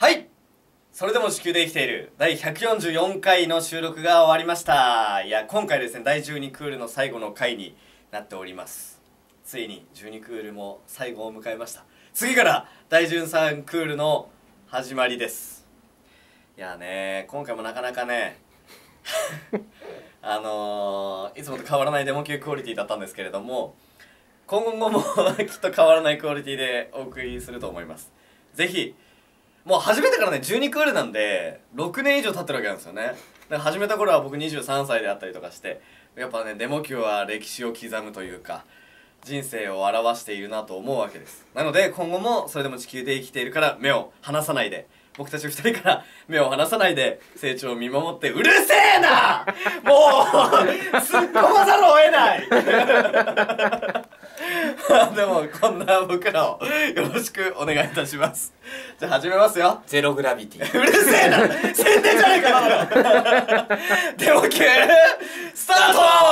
はい、それでも地球で生きている第144回の収録が終わりました。いや、今回ですね、第12クールの最後の回になっております。ついに12クールも最後を迎えました。次から第13クールの始まりです。いやね、今回もなかなかねいつもと変わらないデモ級クオリティだったんですけれども、今後もきっと変わらないクオリティでお送りすると思います。ぜひ、もう始めてからね、12クールなんで6年以上経ってるわけなんですよね。だから始めた頃は僕23歳であったりとかして、やっぱね、デモ級は歴史を刻むというか人生を表しているなと思うわけです。なので今後もそれでも地球で生きているから目を離さないで、僕たち2人から目を離さないで成長を見守って。うるせえなもう突っ込まざるを得ないでもこんな僕らをよろしくお願いいたします。じゃあ始めますよ。 ゼログラビティ。 うるせえな宣伝じゃねえかなデモ級スタート